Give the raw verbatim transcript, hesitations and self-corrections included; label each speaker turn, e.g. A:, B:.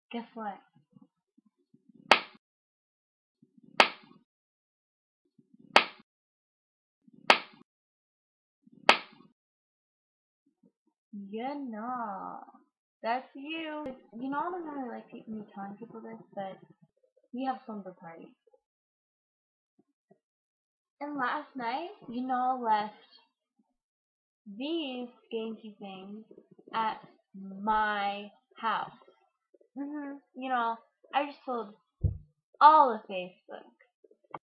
A: Guess what? Yanal. That's you. You know, I don't really like me telling people this, but we have slumber party. And last night, you know, left these skanky things at my house. hmm You know, I just told all of Facebook.